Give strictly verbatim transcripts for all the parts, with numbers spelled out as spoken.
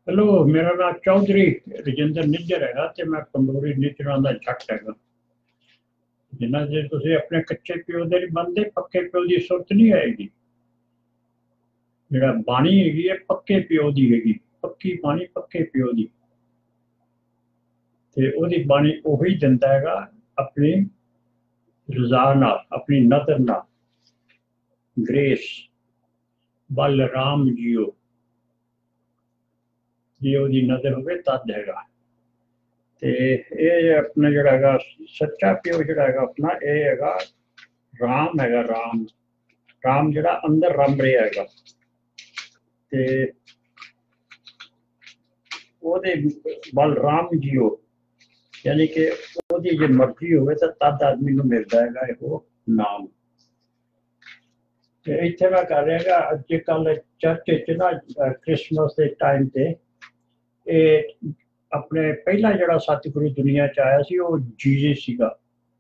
Hello, मेरा नाम चौधरी रजिंदर निज्जर है ते मैं पंडोरी निज्जरां दा जट हैगा। जिन्ना जे तुसीं अपने कच्चे प्यो दे नहीं बनदे, पक्के प्यो दी सुरत नहीं आएगी। जिहड़ा बाणी हैगी है पक्के प्यो दी हैगी, पक्की बाणी पक्के प्यो दी, ते ओहदी बाणी ओही दिंदा हैगा अपनी रज़ा नाल, अपनी नदर नाल। ग्रेस बल राम जियो जे ओहदी नज़र होवे तद हैगा। ते ये अपना जिहड़ा हैगा सच्चा प्यो जिहड़ा हैगा अपना ये हैगा राम हैगा। राम राम जिहड़ा अंदर रम रिहा हैगा, ते ओहदे बल राम जियो, यानी कि ओहदी जे मर्जी होवे तां तद आदमी नूं मिलदा हैगा इहो नाम। ते इत्थे मैं कर रहा हैगा अज कल चर्च च ना क्रिसमस के टाइम ते ਇਹ ਆਪਣੇ ਪਹਿਲਾ ਜਿਹੜਾ ਸਤਿਗੁਰੂ ਦੁਨੀਆ ਚ ਆਇਆ ਸੀ ਉਹ ਜੀਸਸ ਸੀਗਾ।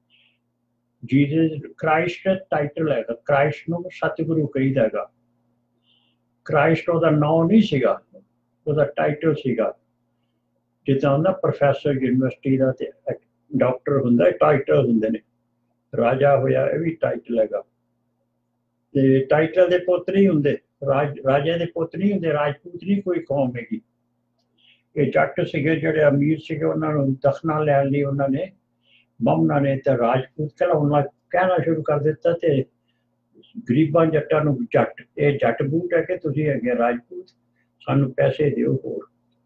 ਜੀਸਸ ਕ੍ਰਾਈਸਟ ਟਾਈਟਲ ਹੈਗਾ, ਕ੍ਰਾਈਸਟ ਨੂੰ ਸਤਿਗੁਰੂ ਕਹੀਦਾ ਹੈਗਾ। ਕ੍ਰਾਈਸਟ ਉਹਦਾ ਨਾਮ ਨਹੀਂ ਸੀਗਾ, ਉਹਦਾ ਟਾਈਟਲ ਸੀਗਾ। ਜਿੱਦਾਂ ਹੁੰਦਾ ਪ੍ਰੋਫੈਸਰ ਯੂਨੀਵਰਸਿਟੀ ਦਾ ਤੇ ਡਾਕਟਰ ਹੁੰਦਾ, ਟਾਈਟਲ ਹੁੰਦੇ ਨੇ। ਰਾਜਾ ਹੋਇਆ ਇਹ ਵੀ ਟਾਈਟਲ ਹੈਗਾ। ਤੇ ਟਾਈਟਲ ਦੇ ਪੁੱਤ ਨਹੀਂ ਹੁੰਦੇ, ਰਾਜ ਰਾਜੇ ਦੇ ਪੁੱਤ ਨਹੀਂ ਹੁੰਦੇ, ਰਾਜਪੂਤ ਨਹੀਂ ਕੋਈ ਕੌਮ ਹੈਗੀ। ਇਹ ਜੱਟ ਸੀਗੇ ਜਿਹੜੇ ਅਮੀਰ ਸੀਗੇ, ਉਹਨਾਂ ਨੂੰ ਦਖਨਾ ਲੈਣ ਲਈ ਉਹਨਾਂ ਨੇ ਬਾਹਮਣਾਂ ਨੇ ਤੇ ਰਾਜਪੂਤ ਕਹਿਣਾ ਕਹਿਣਾ ਸ਼ੁਰੂ ਕਰ ਦਿੱਤਾ, ਤੇ ਗਰੀਬਾਂ ਜੱਟਾਂ ਨੂੰ ਜੱਟ, ਇਹ ਜੱਟ ਬੂਟ ਹੈ ਕਿ ਤੁਸੀਂ ਹੈਗੇ ਰਾਜਪੂਤ, ਸਾਨੂੰ ਪੈਸੇ ਦਿਓ ਹੋਰ,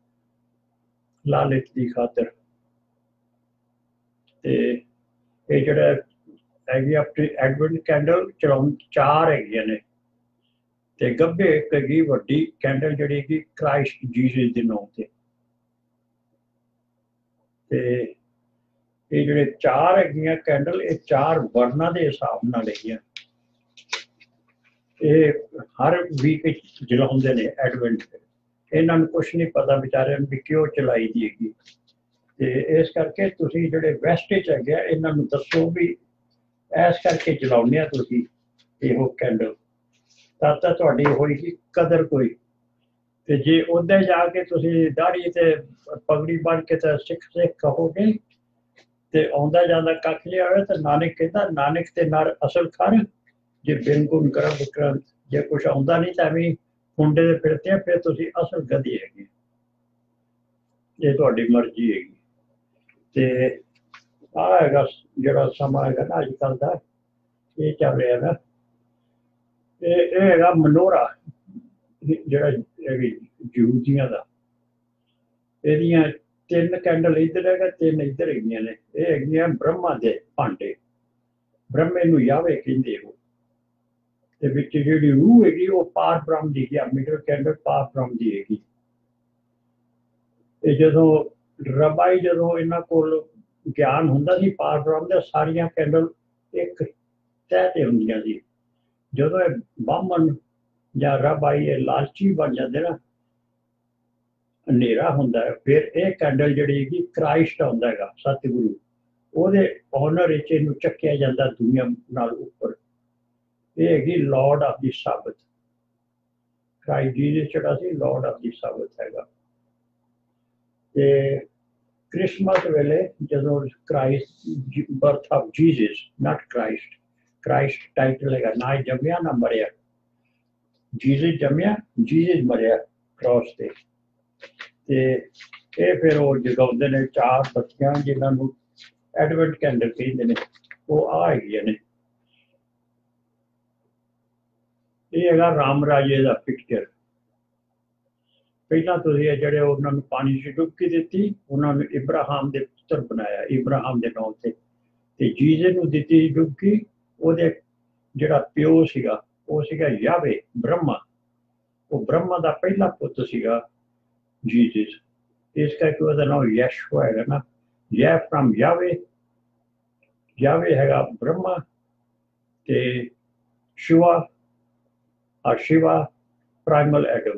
ਲਾਲਚ ਦੀ ਖਾਤਰ। ਤੇ ਇਹ ਜਿਹੜਾ ਹੈਗੀ ਆਪਣੀ ਐਡਵੈਂਟ ਕੈਂਡਲ ਚਲਾਉਣ ਚਾਰ ਹੈਗੀਆਂ ਨੇ, ਤੇ ਗੱਭੇ ਇੱਕ ਹੈਗੀ ਵੱਡੀ ਕੈਂਡਲ ਜਿਹੜੀ ਹੈਗੀ ਕ੍ਰਾਈਸਟ ਜੀਸਸ ਦੇ ਨਾਮ ਤੇ। ਤੇ ਇਹ ਜਿਹੜੇ ਚਾਰ ਹੈਗੀਆਂ ਕੈਂਡਲ, ਇਹ ਚਾਰ ਵਰਨਾਂ ਦੇ ਹਿਸਾਬ ਨਾਲ ਹੈਗੀਆਂ। ਇਹ ਹਰ ਵੀਕ ਵਿੱਚ ਜਲਾਉਂਦੇ ਨੇ ਐਡਵੈਂਟ। ਇਹਨਾਂ ਨੂੰ ਕੁਛ ਨਹੀਂ ਪਤਾ ਵਿਚਾਰਿਆਂ ਨੂੰ ਵੀ ਕਿਉਂ ਚਲਾਈ ਦੀ ਹੈਗੀ। ਤੇ ਇਸ ਕਰਕੇ ਤੁਸੀਂ ਜਿਹੜੇ ਵੈਸਟ ਵਿੱਚ ਹੈਗੇ ਆ ਇਹਨਾਂ ਨੂੰ ਦੱਸੋ ਵੀ ਇਸ ਕਰਕੇ ਚਲਾਉਂਦੇ ਆ ਤੁਸੀਂ ਇਹੋ ਕੈਂਡਲ, ਤਾਂ ਤਾਂ ਤੁਹਾਡੀ ਹੋਏਗੀ ਕਦਰ ਕੋਈ। ਤੇ ਜੇ ਉੱਦਾਂ ਜਾ ਕੇ ਤੁਸੀਂ ਦਾੜੀ ਤੇ ਪਗੜੀ ਬੰਨ ਕੇ ਤਾਂ ਸਿੱਖ ਸਿੱਖ ਕਹੋਗੇ ਤੇ ਆਉਂਦਾ ਜਾਂਦਾ ਕੱਖ ਲਿਆ ਹੋਵੇ ਤਾਂ ਨਾਨਕ ਕਹਿੰਦਾ ਨਾਨਕ ਤੇ ਨਰ ਅਸਲ ਖਰ, ਜੇ ਬਿਨ ਗੁਣ ਕਰਮ ਵਿਕਰੰਤ। ਜੇ ਕੁਛ ਆਉਂਦਾ ਨਹੀਂ ਤਾਂ ਐਵੇਂ ਹੁੰਡੇ ਦੇ ਫਿਰਦੇ ਆ, ਫਿਰ ਤੁਸੀਂ ਅਸਲ ਗਧੇ ਹੈਗੇ। ਇਹ ਤੁਹਾਡੀ ਮਰਜ਼ੀ ਹੈਗੀ। ਤੇ ਆਹ ਹੈਗਾ ਜਿਹੜਾ ਸਮਾਂ ਹੈਗਾ ਨਾ ਅੱਜ ਕੱਲ੍ਹ ਦਾ, ਇਹ ਚੱਲ ਰਿਹਾ ਨਾ, ਇਹ ਇਹ ਹੈਗਾ ਮਨੋਰਾ ਜਿਹੜਾ ਹੈਗੀ ਯਹੂਦੀਆਂ ਦਾ। ਇਹਦੀਆਂ ਤਿੰਨ ਕੈਂਡਲ ਇੱਧਰ ਹੈਗਾ, ਤਿੰਨ ਇੱਧਰ ਹੈਗੀਆਂ ਨੇ। ਇਹ ਹੈਗੀਆਂ ਬ੍ਰਹਮਾ ਦੇ ਭਾਂਡੇ, ਬ੍ਰਹਮੇ ਨੂੰ ਯਾਵੇ ਕਹਿੰਦੇ ਉਹ। ਤੇ ਵਿੱਚ ਜਿਹੜੀ ਰੂਹ ਹੈਗੀ ਉਹ ਪਾਰਬ੍ਰਹਮ ਦੀ ਹੈ, ਮਿਡਲ ਕੈਂਡਲ ਪਾਰਬ੍ਰਹਮ ਦੀ ਹੈਗੀ। ਤੇ ਜਦੋਂ ਰਬਾਈ ਜਦੋਂ ਇਹਨਾਂ ਕੋਲ ਗਿਆਨ ਹੁੰਦਾ ਸੀ ਪਾਰਬ੍ਰਹਮ ਦਾ, ਸਾਰੀਆਂ ਕੈਂਡਲ ਇੱਕ ਤਹਿ ਤੇ ਹੁੰਦੀਆਂ ਸੀ। ਜਦੋਂ ਇਹ ਬਾਹਮਣ ਜਾਂ ਰਬਾਈ ਇਹ ਲਾਲਚੀ ਬਣ ਜਾਂਦੇ ਨਾ, ਹਨੇਰਾ ਹੁੰਦਾ ਹੈ, ਫਿਰ ਇਹ ਕੈਂਡਲ ਜਿਹੜੀ ਹੈਗੀ ਕ੍ਰਾਈਸਟ ਆਉਂਦਾ ਹੈਗਾ ਸਤਿਗੁਰੂ, ਉਹਦੇ ਔਨਰ ਵਿੱਚ ਇਹਨੂੰ ਚੱਕਿਆ ਜਾਂਦਾ ਦੁਨੀਆ ਨਾਲ ਉੱਪਰ। ਇਹ ਹੈਗੀ ਲਾਰਡ ਆਫ ਦੀ ਸਾਬਤ। ਕ੍ਰਾਈਸਟ ਜੀਸਸ ਜਿਹੜਾ ਸੀ ਲਾਰਡ ਆਫ ਦੀ ਸਾਬਤ ਹੈਗਾ। ਤੇ ਕ੍ਰਿਸਮਸ ਵੇਲੇ ਜਦੋਂ Christ birth of Jesus, not Christ, Christ title ਹੈਗਾ, ਨਾ ਜੰਮਿਆ ਨਾ ਮਰਿਆ। ਜੀਸਸ ਜੰਮਿਆ, ਜੀਸਸ ਮਰਿਆ ਕ੍ਰਾਸ ਤੇ। ਤੇ ਇਹ ਫਿਰ ਉਹ ਜਗਾਉਂਦੇ ਨੇ ਚਾਰ ਬੱਤੀਆਂ ਜਿਹਨਾਂ ਨੂੰ ਐਡਵੈਂਟ ਕੈਂਡਲ ਕਹਿੰਦੇ ਨੇ, ਉਹ ਆ ਹੈਗੀਆਂ ਨੇ। ਇਹ ਹੈਗਾ ਰਾਮ ਰਾਜੇ ਦਾ ਪਿਕਚਰ। ਪਹਿਲਾਂ ਤੁਸੀਂ ਇਹ ਜਿਹੜੇ ਉਹਨਾਂ ਨੂੰ ਪਾਣੀ 'ਚ ਡੁਬਕੀ ਦਿੱਤੀ, ਉਹਨਾਂ ਨੂੰ ਇਬਰਾਹਿਮ ਦੇ ਪੁੱਤਰ ਬਣਾਇਆ, ਇਬਰਾਹਿਮ ਦੇ ਨਾਮ ਤੇ। ਤੇ ਜੀਸਸ ਨੂੰ ਦਿੱਤੀ ਡੁਬਕੀ, ਉਹਦੇ ਜਿਹੜਾ ਪਿਓ ਸੀਗਾ ਉਹ ਸੀਗਾ ਯਾਵੇ, ਬ੍ਰਹਮਾ। ਉਹ ਬ੍ਰਹਮਾ ਦਾ ਪਹਿਲਾ ਪੁੱਤ ਸੀਗਾ ਜੀਸਸ। ਇਸ ਕਰਕੇ ਉਹਦਾ ਨਾਮ ਯਸ਼ੂਆ ਹੈਗਾ ਨਾ, ਯੈ ਫਰਮ ਯਾਵੇ। ਯਾਵੇ ਹੈਗਾ ਬ੍ਰਹਮਾ, ਤੇ Shiva or Shiva primal atom.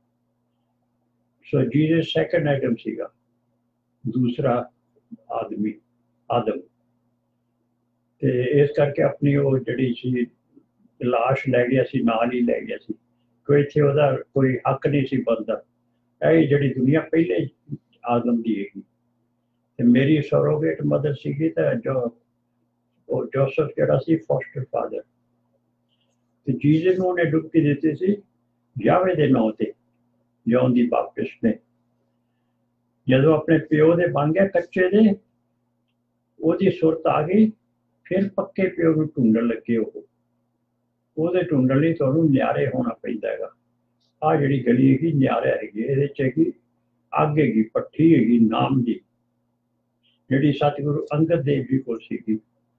So Jesus second atom ਸੀਗਾ, ਦੂਸਰਾ ਆਦਮੀ ਆਦਮ। ਤੇ ਇਸ ਕਰਕੇ ਆਪਣੀ ਉਹ ਜਿਹੜੀ ਸੀ ਲਾਸ਼ ਲੈ ਗਿਆ ਸੀ, ਨਾਲ ਹੀ ਲੈ ਗਿਆ ਸੀ। ਕੋਈ ਇੱਥੇ ਉਹਦਾ ਕੋਈ ਹੱਕ ਨਹੀਂ ਸੀ ਬਣਦਾ। ਇਹ ਜਿਹੜੀ ਦੁਨੀਆ ਪਹਿਲੇ ਆਦਮ ਦੀ ਹੈਗੀ ਤੇ ਮੇਰੀ ਸੋਰੋਗੇਟ ਮਦਰ ਸੀਗੀ ਤਾਂ ਜੋ ਉਹ ਜੋਸਫ ਜਿਹੜਾ ਸੀ ਫੋਸਟਰ ਫਾਦਰ ਤੇ ਜੀਸਸ ਨੂੰ ਉਹਨੇ ਡੁਬਕੀ ਦਿੱਤੀ ਸੀ ਯਾਹਵੇ ਦੇ ਨਾਂ ਤੇ ਜੌਨ ਦੀ ਬਪਤਿਸਟ ਨੇ ਜਦੋਂ ਆਪਣੇ ਪਿਓ ਦੇ ਬਣ ਗਿਆ ਕੱਚੇ ਦੇ ਉਹਦੀ ਸੁਰਤ ਆ ਗਈ ਫਿਰ ਪੱਕੇ ਪਿਓ ਨੂੰ ਢੂੰਡਣ ਲੱਗੇ ਉਹ ਉਹਦੇ ਢੂੰਡਣ ਲਈ ਤੁਹਾਨੂੰ ਨਿਆਰੇ ਹੋਣਾ ਪੈਂਦਾ ਹੈਗਾ ਆਹ ਜਿਹੜੀ ਗਲੀ ਹੈਗੀ ਨਿਆਰੇ ਹੈਗੀ ਇਹਦੇ ਚ ਹੈਗੀ ਅੱਗ ਹੈਗੀ ਭੱਠੀ ਹੈਗੀ ਨਾਮ ਦੀ ਜਿਹੜੀ ਸਤਿਗੁਰੂ ਅੰਗਦ ਦੇਵ ਜੀ ਕੋਲ ਸੀਗੀ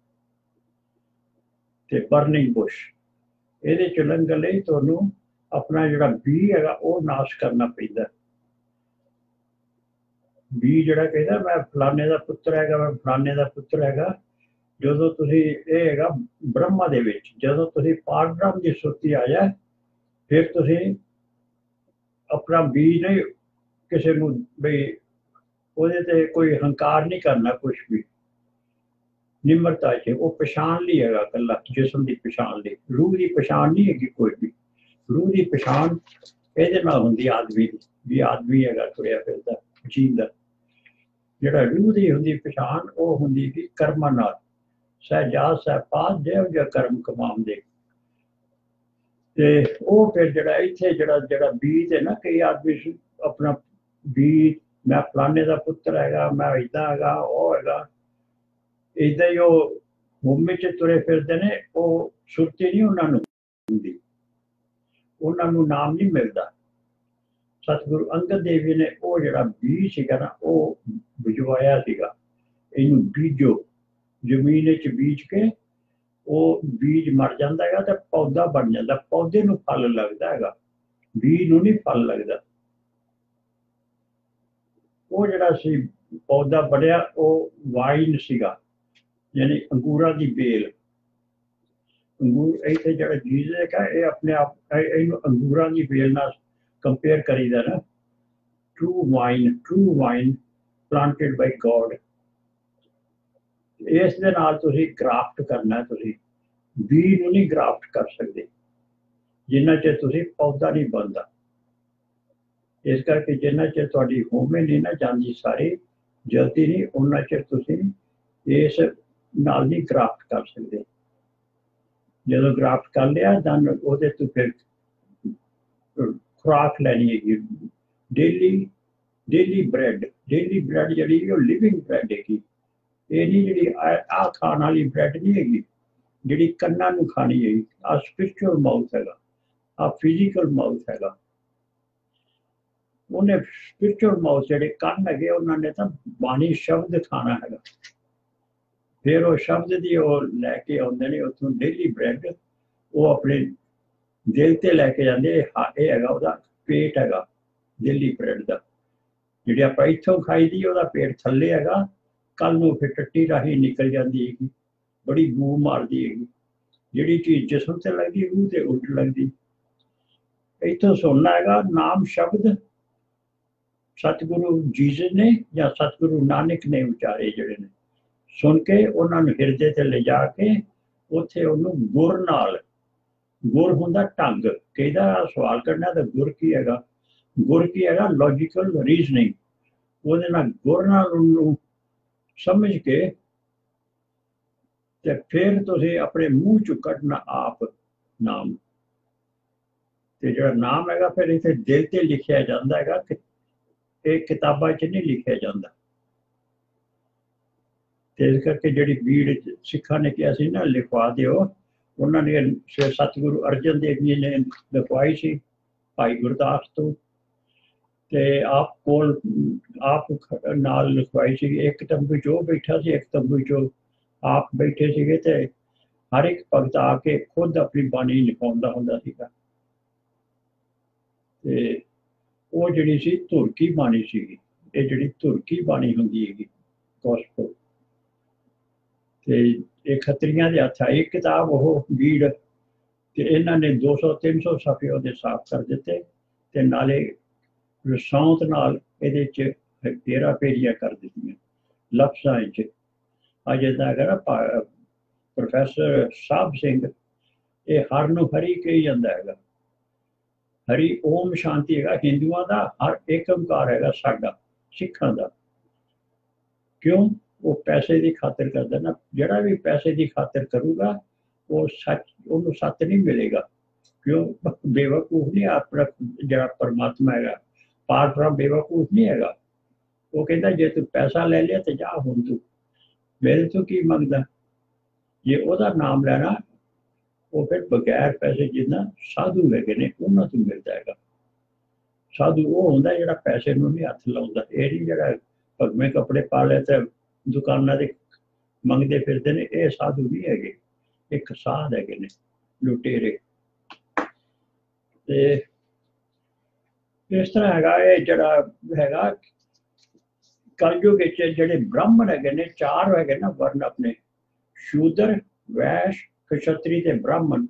ਤੇ ਬਰਨਿੰਗ ਬੁਸ਼ ਇਹਦੇ ਚ ਲੰਘਣ ਲਈ ਤੁਹਾਨੂੰ ਆਪਣਾ ਜਿਹੜਾ ਬੀ ਹੈਗਾ ਉਹ ਨਾਸ਼ ਕਰਨਾ ਪੈਂਦਾ ਬੀ ਜਿਹੜਾ ਕਹਿੰਦਾ ਮੈਂ ਫਲਾਣੇ ਦਾ ਪੁੱਤਰ ਹੈਗਾ ਮੈਂ ਫਲਾਣੇ ਦਾ ਪੁੱਤਰ ਹੈਗਾ ਜਦੋਂ ਤੁਸੀਂ ਇਹ ਹੈਗਾ ਬ੍ਰਹਮਾ ਦੇ ਵਿੱਚ ਜਦੋਂ ਤੁਸੀਂ ਪਾਰਬ੍ਰਹਮ ਦੀ ਸੁਰਤੀ ਆ ਜਾਏ ਫਿਰ ਤੁਸੀਂ ਆਪਣਾ ਬੀਜ ਨਹੀਂ ਕਿਸੇ ਨੂੰ ਬਈ ਉਹਦੇ ਤੇ ਕੋਈ ਹੰਕਾਰ ਨਹੀਂ ਕਰਨਾ ਕੁਛ ਵੀ ਨਿਮਰਤਾ ਚ ਉਹ ਪਛਾਣ ਲਈ ਹੈਗਾ ਇਕੱਲਾ ਜਿਸਮ ਦੀ ਪਛਾਣ ਲਈ ਰੂਹ ਦੀ ਪਛਾਣ ਨਹੀਂ ਹੈਗੀ ਕੋਈ ਵੀ ਰੂਹ ਦੀ ਪਛਾਣ ਇਹਦੇ ਨਾਲ ਹੁੰਦੀ ਆਦਮੀ ਦੀ ਵੀ ਆਦਮੀ ਹੈਗਾ ਤੁਰਿਆ ਫਿਰਦਾ ਜੀਂਦਾ ਜਿਹੜਾ ਰੂਹ ਦੀ ਹੁੰਦੀ ਪਛਾਣ ਉਹ ਹੁੰਦੀ ਕਿ ਕਰਮਾਂ ਨਾਲ ਸਹਿਜਾਦ ਸਹਿਪਾਤ ਜਿਹੋ ਜਿਹਾ ਕਰਮ ਕਮਾਉਂਦੇ ਤੇ ਉਹ ਫਿਰ ਜਿਹੜਾ ਇੱਥੇ ਜਿਹੜਾ ਜਿਹੜਾ ਬੀਜ ਹੈ ਨਾ ਕਈ ਆਦਮੀ ਆਪਣਾ ਬੀਜ ਮੈਂ ਫਲਾਣੇ ਦਾ ਪੁੱਤਰ ਹੈਗਾ ਮੈਂ ਏਦਾਂ ਹੈਗਾ ਉਹ ਹੈਗਾ ਏਦਾਂ ਹੀ ਉਹ ਮੁੰਬਈ ਚ ਤੁਰੇ ਫਿਰਦੇ ਨੇ ਉਹ ਸੁਰਤੀ ਨਹੀਂ ਉਹਨਾਂ ਨੂੰ ਹੁੰਦੀ ਉਹਨਾਂ ਨੂੰ ਨਾਮ ਨਹੀਂ ਮਿਲਦਾ ਸਤਿਗੁਰੂ ਅੰਗਦ ਦੇਵ ਜੀ ਨੇ ਉਹ ਜਿਹੜਾ ਬੀਜ ਸੀਗਾ ਨਾ ਉਹ ਬੁਝਵਾਇਆ ਸੀਗਾ ਇਹਨੂੰ ਬੀਜੋ ਜ਼ਮੀਨ ਵਿੱਚ ਬੀਜ ਕੇ ਉਹ ਬੀਜ ਮਰ ਜਾਂਦਾ ਹੈਗਾ ਤੇ ਪੌਦਾ ਬਣ ਜਾਂਦਾ ਪੌਦੇ ਨੂੰ ਫਲ ਲੱਗਦਾ ਹੈਗਾ ਬੀਜ ਨੂੰ ਨਹੀਂ ਫਲ ਲੱਗਦਾ ਉਹ ਜਿਹੜਾ ਸੀ ਪੌਦਾ ਬਣਿਆ ਉਹ ਵਾਈਨ ਸੀਗਾ ਯਾਨੀ ਅੰਗੂਰਾਂ ਦੀ ਬੇਲ ਅੰਗੂਰ ਇੱਥੇ ਜਿਹੜਾ ਜੀਸਸ ਹੈਗਾ ਇਹ ਆਪਣੇ ਆਪ ਇਹਨੂੰ ਅੰਗੂਰਾਂ ਦੀ ਬੇਲ ਨਾਲ ਕੰਪੇਅਰ ਕਰੀਦਾ ਨਾ true vine true vine planted by God ਇਸ ਦੇ ਨਾਲ ਤੁਸੀਂ ਗ੍ਰਾਫਟ ਕਰਨਾ ਤੁਸੀਂ ਬੀਜ ਨੂੰ ਨਹੀਂ ਗ੍ਰਾਫਟ ਕਰ ਸਕਦੇ ਜਿੰਨਾ ਚਿਰ ਤੁਸੀਂ ਪੌਦਾ ਨਹੀਂ ਬਣਦਾ ਇਸ ਕਰਕੇ ਜਿੰਨਾ ਚਿਰ ਤੁਹਾਡੀ ਹੋਮੇ ਨਹੀਂ ਨਾ ਜਾਂਦੀ ਸਾਰੀ ਜਲਦੀ ਨਹੀਂ ਉਹਨਾਂ ਚਿਰ ਤੁਸੀਂ ਇਸ ਨਾਲ ਨਹੀਂ ਗ੍ਰਾਫਟ ਕਰ ਸਕਦੇ ਜਦੋਂ ਗ੍ਰਾਫਟ ਕਰ ਲਿਆ ਤਾਂ ਉਹਦੇ ਤੋਂ ਫਿਰ ਖੁਰਾਕ ਲੈਣੀ ਹੈਗੀ daily daily bread daily bread ਜਿਹੜੀ ਉਹ ਲਿਵਿੰਗ ਬ੍ਰੈਡ ਹੈਗੀ ਇਹ ਨਹੀਂ ਜਿਹੜੀ ਆਹ ਖਾਣ ਵਾਲੀ ਬ੍ਰੈਡ ਨਹੀਂ ਹੈਗੀ ਜਿਹੜੀ ਕੰਨਾਂ ਨੂੰ ਖਾਣੀ ਹੈਗੀ ਆਹ ਸਪਿਰਿਚੁਅਲ ਮਾਊਥ ਹੈਗਾ ਆਹ ਫਿਜ਼ੀਕਲ ਮਾਊਥ ਹੈਗਾ ਉਹਨੇ ਸਪਿਰਿਚੁਅਲ ਮਾਊਥ ਜਿਹੜੇ ਕੰਨ ਹੈਗੇ ਉਹਨਾਂ ਨੇ ਤਾਂ ਬਾਣੀ ਸ਼ਬਦ ਖਾਣਾ ਹੈਗਾ ਫਿਰ ਉਹ ਸ਼ਬਦ ਦੀ ਉਹ ਲੈ ਕੇ ਆਉਂਦੇ ਨੇ ਉੱਥੋਂ ਡੇਲੀ ਬ੍ਰੈਡ ਉਹ ਆਪਣੇ ਦਿਲ ਤੇ ਲੈ ਕੇ ਜਾਂਦੇ ਇਹ ਹੈਗਾ ਉਹਦਾ ਪੇਟ ਹੈਗਾ ਡੇਲੀ ਬ੍ਰੈਡ ਦਾ ਜਿਹੜੀ ਆਪਾਂ ਇੱਥੋਂ ਖਾਈ ਦੀ ਉਹਦਾ ਪੇਟ ਥੱਲੇ ਹੈਗਾ ਕੱਲ ਨੂੰ ਫਿਰ ਟੱਟੀ ਰਾਹੀਂ ਨਿਕਲ ਜਾਂਦੀ ਹੈਗੀ ਬੜੀ ਬੂ ਮਾਰਦੀ ਹੈਗੀ ਜਿਹੜੀ ਚੀਜ਼ ਜਿਸਮ ਤੇ ਲੱਗਦੀ ਰੂਹ ਤੇ ਉਲਟ ਲੱਗਦੀ ਇੱਥੋਂ ਸੁਣਨਾ ਹੈਗਾ ਨਾਮ ਸ਼ਬਦ ਸਤਿਗੁਰੂ ਜੀਸਸ ਨੇ ਜਾਂ ਸਤਿਗੁਰੂ ਨਾਨਕ ਨੇ ਉਚਾਰੇ ਜਿਹੜੇ ਨੇ ਸੁਣ ਕੇ ਉਹਨਾਂ ਨੂੰ ਹਿਰਦੇ ਤੇ ਲਿਜਾ ਕੇ ਉੱਥੇ ਉਹਨੂੰ ਗੁਰ ਨਾਲ ਗੁਰ ਹੁੰਦਾ ਢੰਗ ਕਿਹਦਾ ਸਵਾਲ ਕਰਨਾ ਤਾਂ ਗੁਰ ਕੀ ਹੈਗਾ ਗੁਰ ਕੀ ਹੈਗਾ ਲੌਜੀਕਲ ਰੀਜ਼ਨਿੰਗ ਉਹਦੇ ਨਾਲ ਗੁਰ ਨਾਲ ਉਹਨੂੰ ਸਮਝ ਕੇ ਤੇ ਫਿਰ ਤੁਸੀਂ ਆਪਣੇ ਮੂੰਹ ਚੋਂ ਕੱਢਣਾ ਆਪ ਨਾਮ ਤੇ ਜਿਹੜਾ ਨਾਮ ਹੈਗਾ ਫਿਰ ਇੱਥੇ ਦਿਲ ਤੇ ਲਿਖਿਆ ਜਾਂਦਾ ਹੈਗਾ ਕਿ ਇਹ ਕਿਤਾਬਾਂ 'ਚ ਨਹੀਂ ਲਿਖਿਆ ਜਾਂਦਾ ਤੇ ਇਸ ਕਰਕੇ ਜਿਹੜੀ ਬੀੜ ਸਿੱਖਾਂ ਨੇ ਕਿਹਾ ਸੀ ਨਾ ਲਿਖਵਾ ਦਿਓ ਉਹਨਾਂ ਨੇ ਸਤਿਗੁਰੂ ਅਰਜਨ ਦੇਵ ਜੀ ਨੇ ਲਿਖਵਾਈ ਸੀ ਭਾਈ ਗੁਰਦਾਸ ਤੋਂ ਤੇ ਆਪ ਕੋਲ ਆਪ ਨਾਲ ਲਿਖਵਾਈ ਸੀ ਇੱਕ ਤੰਬੂ 'ਚ ਉਹ ਬੈਠਾ ਸੀ ਇੱਕ ਤੰਬੂ 'ਚ ਆਪ ਬੈਠੇ ਸੀਗੇ ਤੇ ਹਰ ਇੱਕ ਭਗਤ ਆ ਕੇ ਖੁਦ ਆਪਣੀ ਬਾਣੀ ਲਿਖਾਉਂਦਾ ਹੁੰਦਾ ਸੀਗਾ ਤੇ ਉਹ ਜਿਹੜੀ ਸੀ ਧੁਰਕੀ ਬਾਣੀ ਸੀਗੀ ਇਹ ਜਿਹੜੀ ਧੁਰਕੀ ਬਾਣੀ ਹੁੰਦੀ ਹੈਗੀ ਗੋਸਪਲ ਤੇ ਇਹ ਖੱਤਰੀਆਂ ਦੇ ਹੱਥ ਆਈ ਕਿਤਾਬ ਉਹ ਬੀੜ ਤੇ ਇਹਨਾਂ ਨੇ ਦੋ ਸੌ ਤਿੰਨ ਸੌ ਸਫ਼ੇ ਉਹਦੇ ਸਾਫ਼ ਕਰ ਦਿੱਤੇ ਤੇ ਨਾਲੇ ਰਸੌਂਤ ਨਾਲ ਇਹਦੇ 'ਚ ਤੇਰਾ ਪੇਰੀਆਂ ਕਰ ਦਿੱਤੀਆਂ ਲਫ਼ਜ਼ਾਂ 'ਚ ਅੱਜ ਦਾ ਅਗਰ ਪ੍ਰੋਫੈਸਰ ਸਾਹਿਬ ਸਿੰਘ ਇਹ ਹਰ ਨੂੰ ਹਰੀ ਕਹੀ ਜਾਂਦਾ ਹੈਗਾ हरि ओम शांति है हिंदुओं का हर एक ओंकार है साडा सिखां दा। क्यों? वो पैसे की खातिर करता ना, जड़ा भी पैसे की खातिर करूगा वो सच उन्होंने सच नहीं मिलेगा। क्यों? बेवकूफ नहीं अपना जरा परमात्मा है पारब्रह्म बेवकूफ नहीं है। वो कहता जे तू पैसा ले लिया तो जा हुण तू मेरे तो की मंगदा, जे ओदा नाम लेना वो फिर बगैर पैसे जिन्ना साधु है ने उन्होंने तो मिलता है। साधु वो होंदा जिहड़ा पैसे नूं नहीं हथ लाउंदा, ये नहीं जिहड़ा भगवे कपड़े पा ले ते दुकानां दे मंगदे फिरदे ने, ये साधु नहीं है। एक साध है ने लुटेरे। ते इस तरह हैगा ये जिहड़ा हैगा कलयुग विच जिहड़े ब्राह्मण है ने चार है ना वर्ण अपने शूद्र वैश्य क्षत्री ते ब्राह्मण।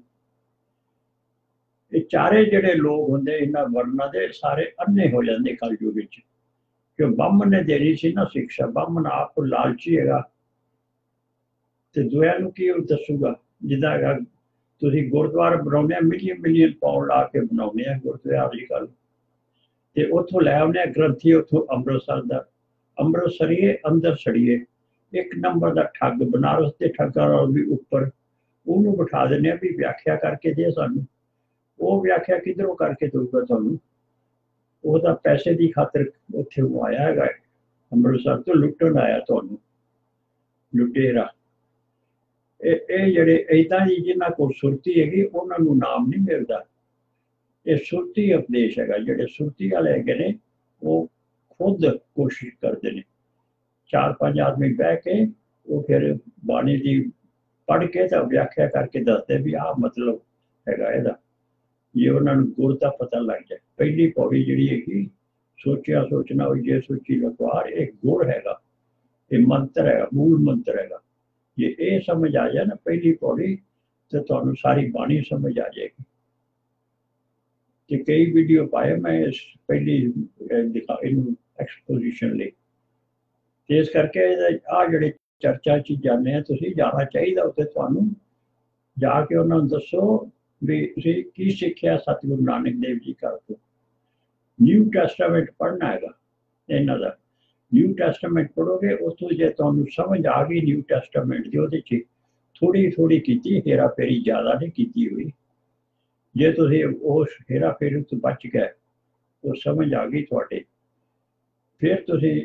ये चारे जिहड़े लोग होंदे इन्हां वर्णां दे सारे अन्ने हो जाते कलयुग विच। क्यों? ब्राह्मण ने देनी सी ना शिक्षा। ब्राह्मण आप लालची है तो दूया नूं की दसूगा। जिद्दां हैगा तुसीं गुरुद्वारा बनाउने मिलियन मिलियन पाउंड ला के बनाउने गुरुद्वारा अजकल ते उत्थों लै आउने ग्रंथी उत्थों अंमृतसर दा अंमृतसरीए अंदर सड़िए एक नंबर का ठग बनारस के ठगा भी उपर उन्होंने बिठा देने भी व्याख्या करके दे सानू। वो व्याख्या किधरों करके दूगा तुहानू? वो तो पैसे की खातिर उत्थे वो आया है अमृतसर तो लुटन आया तुहानू लुटेरा। ये जड़े इदा ही जिन्होंने को सुरती हैगी उन्होंने नाम नहीं मिलता। ये सुरती उपदेश है। जोड़े सुरती वाले है ने वो खुद कोशिश करते हैं। चार पांच आदमी बह के वो फिर बाणी की पढ़ के तो व्याख्या करके दसते भी आ मतलब हैगा इहदा। ये उन्होंने गुर का पता लग जाए। पहली पौड़ी जी है सोचिया सोचना हो जे सोची लखवार एक गुर हैगा, ये मंत्र है मूल मंत्र हैगा। ये ये समझ आ जाए ना पहली पौड़ी तो तुहानू सारी बाणी समझ आ जाएगी। कि कई वीडियो पाए मैं इस पहली दिखा इनू एक्सपोजिशन ले इस करके आ जड़े चर्चा च जाने तुसीं जाना चाहिए उत्थे तुहानू जाके उन्होंने दसो भी तुसीं की सिक्ख्या सतगुरु नानक देव जी कर को। न्यू टैस्टामेंट पढ़ना है इन्हां दा। न्यू टैस्टामेंट पढ़ोगे उतों जे तुहानू समझ आ गई न्यू टैस्टामेंट दी ओहदे च थोड़ी थोड़ी कीती हेरा फेरी ज़्यादा नहीं कीती हुई। जे तुसीं उस हेरा फेरी तो बच गए वो समझ आ गई तुहाडे फिर तुसीं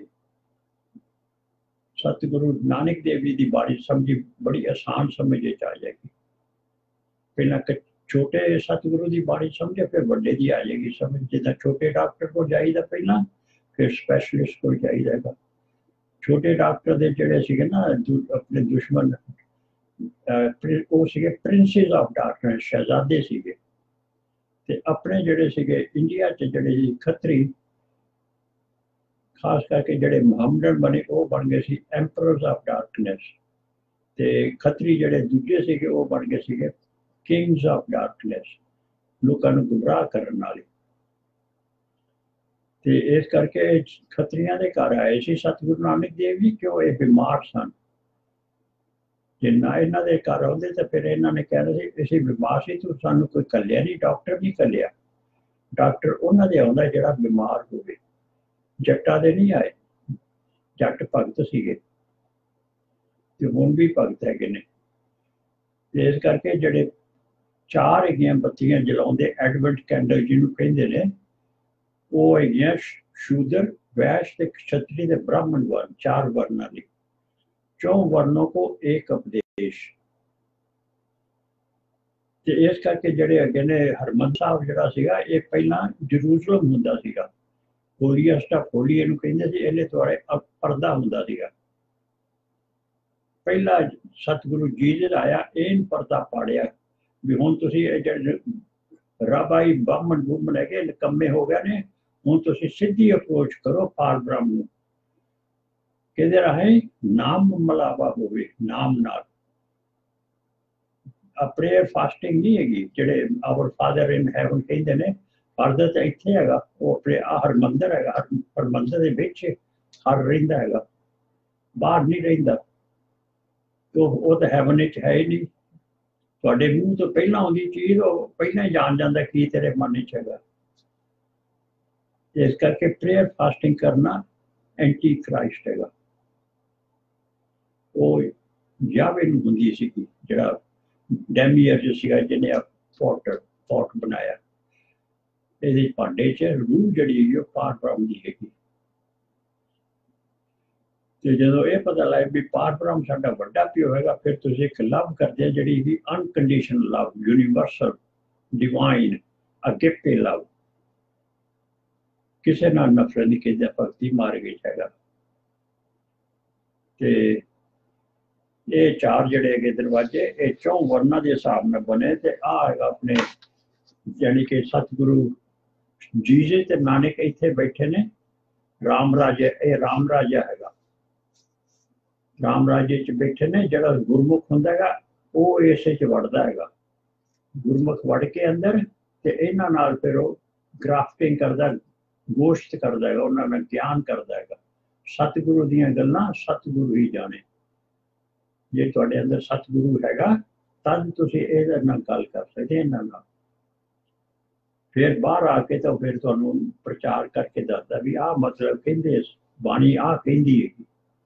सतगुरु नानक देव जी की बाणी समझी बड़ी आसान समझ आ जाएगी। पहला छोटे सतगुरु की बाणी समझे फिर बड़े की आ जाएगी समझ। जिदा छोटे डॉक्टर को जाइदा पहला फिर स्पैशलिस्ट को जाइदा। छोटे डॉक्टर के जोड़े सीगे ना अपने दुश्मन वो सीगे प्रिंसिस ऑफ डॉक्टर शहजादे सीगे ते अपने जोड़े सीगे इंडिया च जोड़े खत्री खास करके जोड़े मोहम्मदन बने वो बन गए सी एम्परर्स ऑफ डार्कनेस ते खत्री जोड़े दूजे सीगे वो बन गए सीगे किंग्स ऑफ डार्कनेस लोगों को गुमराह करने वाले। ते इस करके खत्रियां दे घर आए सी सतगुरु नानक देव जी। क्यों? ये बीमार सन। जे ना इन्हां दे घर आउंदे तो फिर इन्होंने कहना सी इसी बीमार सी तू सानू कोई कलिया नहीं डॉक्टर नहीं कलिया। डॉक्टर उन्हां दे आउंदा जिहड़ा बीमार होवे। जट्टा दे नहीं आए। जट भगत सीगे ते हुण भी भगत हैगे ने। इस करके जिहड़े चार हैगियां बत्तियां जलाउंदे एडवेंट कैंडल जिन्हों कहिंदे ने वो हैगियां शूद्र वैश्य ते क्षत्रिय ते ब्राह्मण वर्ण चार वर्णां दी। चौं वर्णों को एक उपदेश। ते इस करके जिहड़े अगे ने हरमंदर साहब जिहड़ा सीगा ये पहला जरूसलम हुंदा सीगा। होलीएस्ट ऑफ होली इहनूं कहिंदे सी। इहदे दुआरे पर्दा हुंदा सीगा। पहला सतगुरु जीसस आया इन पर्दा पाड़िया भी हुण तुसीं राबाई ब्राह्मण बूमण है निकम्मे हो गए ने। हुण तुसीं सीधी अप्रोच करो पारब्रह्म नूं किहदे राहें नाम मलावा होवे नाम नाल। प्रेयर फास्टिंग नहीं हैगी जिहड़े आवर फादर इन हैवन कहिंदे ने। फादर तो इत्थे हैगा वो अपने आ हरमंदर हैगा हरमंदर दे विच हर रहिंदा हैगा बाहर नहीं रहिंदा। तो वो तो हैवन विच है ही नहीं। तुहाडे मूँह तो पहला आउंदी चीज़ वो पहला ही जान जांदा की तेरे मन विच हैगा। इस करके प्रेयर फास्टिंग करना एंटी क्राइस्ट हैगा। वो यावे नूं हुंदी सीगी जिहड़ा डैमीयर सीगा जिहने पॉट पॉट बनाया ਇਹਦੇ ਭਾਂਡੇ 'ਚ रूह ਜਿਹੜੀ ਹੈਗੀ ਉਹ ਪਾਰ ਬ੍ਰਹਮ ਦੀ ਹੈਗੀ। ਤੇ ਜਦੋਂ ਇਹ ਪਤਾ ਲੱਗ ਵੀ ਪਾਰ ਬ੍ਰਹਮ ਸਾਡਾ ਵੱਡਾ ਪਿਓ ਹੈਗਾ, ਫਿਰ ਤੁਸੀਂ ਇੱਕ ਲਵ ਕਰਦੇ ਜਿਹੜੀ ਵੀ unconditional love, universal, divine, agape love, ਕਿਸੇ ਨਾਲ ਨਫ਼ਰਤ ਨਹੀਂ ਕਿਸੇ ਭਗਤੀ ਮਾਰਗ ਵਿੱਚ ਹੈਗਾ। ਤੇ ਇਹ ਚਾਰ ਜਿਹੜੇ ਹੈਗੇ ਦਰਵਾਜ਼ੇ ਇਹ ਚੌਂ ਵਰਨਾਂ ਦੇ ਹਿਸਾਬ ਨਾਲ ਬਣੇ ਤੇ ਆਹ ਹੈਗਾ ਆਪਣੇ ਯਾਨੀ ਕਿ ਸਤਿਗੁਰੂ ਜੀਜੇ ਤੇ ਨਾਨਕ ਇੱਥੇ ਬੈਠੇ ਨੇ। ਰਾਮ ਰਾਜੇ ਇਹ ਰਾਮ ਰਾਜਾ ਹੈਗਾ, ਰਾਮ ਰਾਜੇ 'ਚ ਬੈਠੇ ਨੇ। ਜਿਹੜਾ ਗੁਰਮੁਖ ਹੁੰਦਾ ਹੈਗਾ ਉਹ ਇਸੇ 'ਚ ਵੜਦਾ ਹੈਗਾ, ਗੁਰਮੁਖ ਵੜ ਕੇ ਅੰਦਰ ਤੇ ਇਹਨਾਂ ਨਾਲ ਫਿਰ ਉਹ ਗ੍ਰਾਫਟਿੰਗ ਕਰਦਾ, ਗੋਸ਼ਤ ਕਰਦਾ ਹੈਗਾ, ਉਹਨਾਂ ਨਾਲ ਗਿਆਨ ਕਰਦਾ ਹੈਗਾ। ਸਤਿਗੁਰੂ ਦੀਆਂ ਗੱਲਾਂ ਸਤਿਗੁਰੂ ਹੀ ਜਾਣੇ। ਜੇ ਤੁਹਾਡੇ ਅੰਦਰ ਸਤਿਗੁਰੂ ਹੈਗਾ ਤਦ ਤੁਸੀਂ ਇਹਦੇ ਨਾਲ ਗੱਲ ਕਰ ਸਕਦੇ ਇਹਨਾਂ ਨਾਲ। ਫਿਰ ਬਾਹਰ ਆ ਕੇ ਤਾਂ ਫਿਰ ਤੁਹਾਨੂੰ ਪ੍ਰਚਾਰ ਕਰਕੇ ਦੱਸਦਾ ਵੀ ਆਹ ਮਤਲਬ ਕਹਿੰਦੇ ਬਾਣੀ ਆਹ ਕਹਿੰਦੀ ਹੈਗੀ।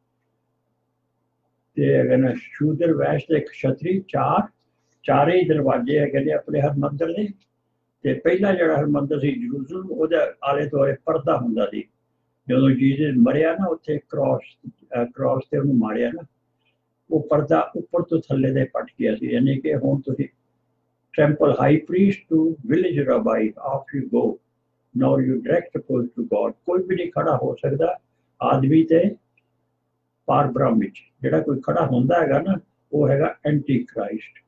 ਤੇ ਅਗਰ ਨਾ ਸ਼ੂਦਰ ਵੈਸ਼ ਤੇ ਖਸ਼ਤਰੀ ਚਾਰ ਚਾਰੇ ਹੀ ਦਰਵਾਜ਼ੇ ਹੈਗੇ ਨੇ ਆਪਣੇ ਹਰਮੰਦਰ ਦੇ। ਤੇ ਪਹਿਲਾ ਜਿਹੜਾ ਹਰਮੰਦਰ ਸੀ ਜਰੂਜ਼ਲਮ, ਉਹਦੇ ਆਲੇ ਦੁਆਲੇ ਪਰਦਾ ਹੁੰਦਾ ਸੀ। ਜਦੋਂ ਜੀਸਸ ਮਰਿਆ ਨਾ ਉੱਥੇ ਕ੍ਰੋਸ ਕ੍ਰੋਸ ਤੇ ਉਹਨੂੰ ਮਾਰਿਆ ਨਾ, ਉਹ ਪਰਦਾ ਉੱਪਰ ਤੋਂ ਥੱਲੇ ਦੇ ਪਟ ਗਿਆ ਸੀ। ਯਾਨੀ ਕਿ ਹੁਣ ਤੁਸੀਂ temple high priest to village rabbi off you go, now you direct approach to God। कोई भी नहीं खड़ा हो सकता आदमी ते पार ब्रह्म विच। जिहड़ा कोई खड़ा होंदा हैगा ना वो हैगा एंटी क्राइस्ट।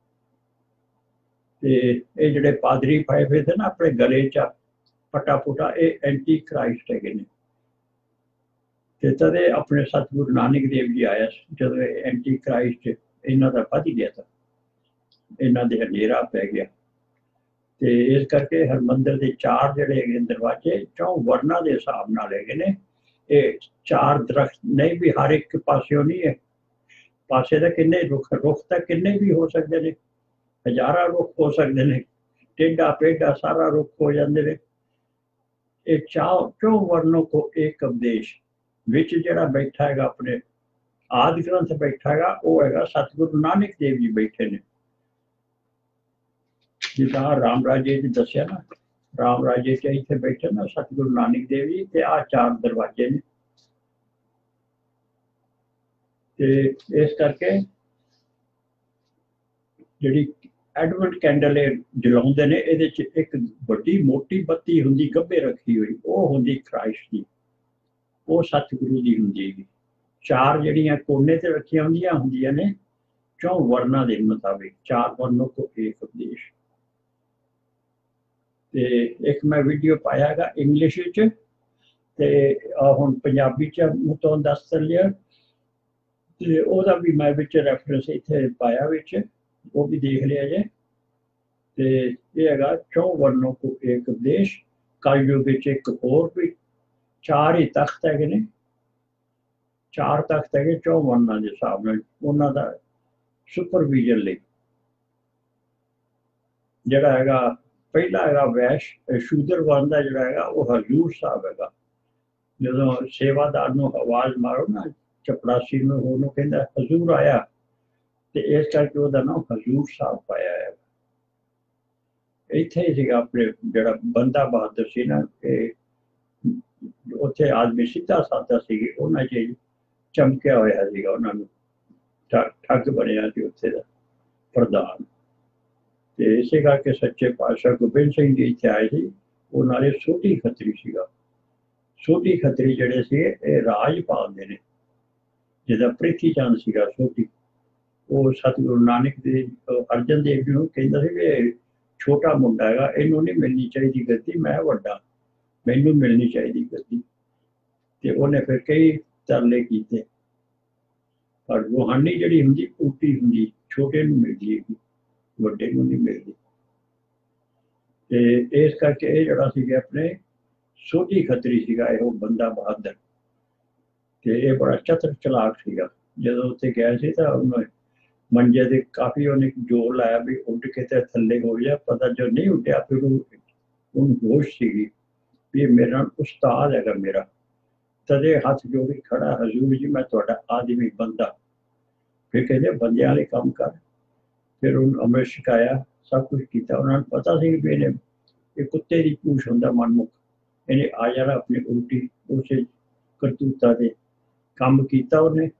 ते ये जिहड़े पादरी पाए हुए थे ना अपने गले च पटा पुटा, ये एंटी क्राइस्ट हैगे ने। ते तदे अपने सतगुरु नानक देव जी आया जदों एंटी क्राइस्ट इन्हां दा वध गया था, ਇਹਨਾਂ ਦੇ ਹਨੇਰਾ ਪੈ ਗਿਆ। ਤੇ ਇਸ ਕਰਕੇ ਹਰਮੰਦਰ ਦੇ ਚਾਰ ਜਿਹੜੇ ਹੈਗੇ ਦਰਵਾਜ਼ੇ ਚੌਂ ਵਰਨਾਂ ਦੇ ਹਿਸਾਬ ਨਾਲ ਹੈਗੇ ਨੇ। ਇਹ ਚਾਰ ਦਰਖਤ ਨਹੀਂ ਵੀ ਹਰ ਇੱਕ ਪਾਸਿਓਂ ਨਹੀਂ ਹੈ, ਪਾਸੇ ਦਾ ਕਿੰਨੇ ਰੁੱਖ ਰੁੱਖ ਤਾਂ ਕਿੰਨੇ ਵੀ ਹੋ ਸਕਦੇ ਨੇ, ਹਜ਼ਾਰਾਂ ਰੁੱਖ ਹੋ ਸਕਦੇ ਨੇ, ਟੇਢਾ ਪੇਢਾ ਸਾਰਾ ਰੁੱਖ ਹੋ ਜਾਂਦੇ ਨੇ। ਇਹ ਚਾਰ ਚੌਂ ਵਰਨੋਂ ਕੋ ਇੱਕ ਉਪਦੇਸ਼ ਵਿੱਚ ਜਿਹੜਾ ਬੈਠਾ ਹੈਗਾ ਆਪਣੇ ਆਦਿ ਗ੍ਰੰਥ ਬੈਠਾ ਹੈਗਾ ਉਹ ਹੈਗਾ ਸਤਿਗੁਰੂ ਨਾਨਕ ਦੇਵ ਜੀ ਬੈਠੇ ਨੇ। ਜਿੱਦਾਂ ਰਾਮ ਰਾਜੇ 'ਚ ਦੱਸਿਆ ਨਾ, ਰਾਮ ਰਾਜੇ 'ਚ ਇੱਥੇ ਬੈਠੇ ਨਾ ਸਤਿਗੁਰੂ ਨਾਨਕ ਦੇਵ ਜੀ ਤੇ ਆਹ ਚਾਰ ਦਰਵਾਜ਼ੇ ਨੇ। ਤੇ ਇਸ ਕਰਕੇ ਜਿਹੜੀ ਐਡਵੈਂਟ ਕੈਂਡਲ ਇਹ ਜਲਾਉਂਦੇ ਨੇ ਇਹਦੇ 'ਚ ਇੱਕ ਵੱਡੀ ਮੋਟੀ ਬੱਤੀ ਹੁੰਦੀ ਗੱਭੇ ਰੱਖੀ ਹੋਈ, ਉਹ ਹੁੰਦੀ ਕ੍ਰਾਈਸਟ ਦੀ, ਉਹ ਸਤਿਗੁਰੂ ਦੀ ਹੁੰਦੀ ਹੈਗੀ। ਚਾਰ ਜਿਹੜੀਆਂ ਕੋਨੇ ਤੇ ਰੱਖੀਆਂ ਹੁੰਦੀਆਂ ਹੁੰਦੀਆਂ ਨੇ ਚੌਂ ਵਰਨਾਂ ਦੇ ਮੁਤਾਬਿਕ, ਚਾਰ ਵਰਨੋਂ ਕੋ ਇੱਕ ਉਪਦੇਸ਼। ਤੇ ਇੱਕ ਮੈਂ ਵੀਡੀਓ ਪਾਇਆ ਹੈਗਾ ਇੰਗਲਿਸ਼ ਵਿੱਚ ਤੇ ਹੁਣ ਪੰਜਾਬੀ 'ਚ ਤੁਹਾਨੂੰ ਦੱਸ ਚੱਲਿਆ ਤੇ ਉਹਦਾ ਵੀ ਮੈਂ ਵਿੱਚ ਰੈਫਰੈਂਸ ਇੱਥੇ ਪਾਇਆ ਵਿੱਚ, ਉਹ ਵੀ ਦੇਖ ਲਿਆ ਜੇ। ਤੇ ਇਹ ਹੈਗਾ ਚੌਂ ਵਰਨੋਂ ਕੋ ਇੱਕ ਉਪਦੇਸ਼। ਕਲਯੁਗ ਵਿੱਚ ਇੱਕ ਹੋਰ ਵੀ ਚਾਰ ਹੀ ਤਖਤ ਹੈਗੇ ਨੇ, ਚਾਰ ਤਖਤ ਹੈਗੇ ਚੌਂ ਵਰਨਾਂ ਦੇ ਹਿਸਾਬ ਨਾਲ ਉਹਨਾਂ ਦਾ ਸੁਪਰਵਿਜ਼ਨ ਲਈ। ਜਿਹੜਾ ਹੈਗਾ ਪਹਿਲਾ ਹੈਗਾ ਵੈਸ਼ ਸ਼ੂਦਰ ਵਰਨ ਦਾ ਜਿਹੜਾ ਹੈਗਾ ਉਹ ਹਜ਼ੂਰ ਸਾਹਿਬ ਹੈਗਾ। ਜਦੋਂ ਸੇਵਾਦਾਰ ਨੂੰ ਆਵਾਜ਼ ਮਾਰੋ ਨਾ ਚਪੜਾਸੀ ਨੂੰ, ਉਹਨੂੰ ਕਹਿੰਦਾ ਹਜ਼ੂਰ ਆਇਆ, ਤੇ ਇਸ ਕਰਕੇ ਉਹਦਾ ਨਾਮ ਹਜ਼ੂਰ ਸਾਹਿਬ ਪਾਇਆ ਹੈ। ਇੱਥੇ ਹੀ ਸੀਗਾ ਆਪਣੇ ਜਿਹੜਾ ਬੰਦਾ ਬਹਾਦਰ ਸੀ ਨਾ, ਇਹ ਉੱਥੇ ਆਦਮੀ ਸਿੱਧਾ ਸਾਦਾ ਸੀਗੇ, ਉਹਨਾਂ 'ਚ ਚਮਕਿਆ ਹੋਇਆ ਸੀਗਾ, ਉਹਨਾਂ ਨੂੰ ਠੱਗ ਬਣਿਆ ਸੀ ਉੱਥੇ ਦਾ ਪ੍ਰਧਾਨ। ਤੇ ਇਸੇ ਕਰਕੇ ਸੱਚੇ ਪਾਤਸ਼ਾਹ ਗੋਬਿੰਦ ਸਿੰਘ ਜੀ ਇੱਥੇ ਆਏ ਸੀ। ਉਹ ਨਾਲੇ ਸੋਢੀ ਖੱਤਰੀ ਸੀਗਾ। ਸੋਢੀ ਖੱਤਰੀ ਜਿਹੜੇ ਸੀ ਇਹ ਰਾਜ ਪਾਲਦੇ ਨੇ। ਜਿਹਦਾ ਪ੍ਰਿਥੀ ਚੰਦ ਸੀਗਾ ਸੋਢੀ, ਉਹ ਸਤਿਗੁਰੂ ਨਾਨਕ ਦੇਵ ਅਰਜਨ ਦੇਵ ਜੀ ਨੂੰ ਕਹਿੰਦਾ ਸੀ ਵੀ ਛੋਟਾ ਮੁੰਡਾ ਹੈਗਾ, ਇਹਨੂੰ ਨਹੀਂ ਮਿਲਣੀ ਚਾਹੀਦੀ ਗੱਦੀ, ਮੈਂ ਵੱਡਾ, ਮੈਨੂੰ ਮਿਲਣੀ ਚਾਹੀਦੀ ਗੱਦੀ। ਤੇ ਉਹਨੇ ਫਿਰ ਕਈ ਤਰਲੇ ਕੀਤੇ, ਪਰ ਰੂਹਾਨੀ ਜਿਹੜੀ ਹੁੰਦੀ ਉਲਟੀ ਹੁੰਦੀ, ਛੋਟੇ ਨੂੰ ਮਿਲਦੀ ਹੈਗੀ, ਵੱਡੇ ਨੂੰ ਨਹੀਂ ਮਿਲਦੀ। ਤੇ ਇਸ ਕਰਕੇ ਇਹ ਜਿਹੜਾ ਸੀਗਾ ਆਪਣੇ ਸੋਢੀ ਖੱਤਰੀ ਸੀਗਾ, ਇਹ ਬੰਦਾ ਬਹਾਦਰ। ਤੇ ਇਹ ਬੜਾ ਚਤਰ ਚਲਾਕ ਸੀਗਾ। ਜਦੋਂ ਉੱਥੇ ਗਿਆ ਸੀ ਤਾਂ ਉਹਨੇ ਮੰਜੇ ਦੇ ਕਾਫੀ ਉਹਨੇ ਜ਼ੋਰ ਲਾਇਆ ਵੀ ਉੱਡ ਕੇ ਤੇ ਥੱਲੇ ਹੋ ਗਿਆ, ਪਤਾ ਜੋ ਨਹੀਂ ਉੱਡਿਆ ਫਿਰ ਉਹਨੂੰ ਹੋਸ਼ ਸੀਗੀ। भी मेरे नाल उस्ताद हैगा मेरा। तदे हथ जोड़ी खड़ा, हजूर जी मैं तुहाडा आदमी बंदा। फिर कहते बंदे वाले काम कर। फिर उन्हें अमृत छकाया, सब कुछ किया। उन्होंने पता सी भी इन्हें ये कुत्ते की पूछ होंदा मनमुख, इन्हें आ जाना अपनी उल्टी उस करतूता दे काम किया उन्हें,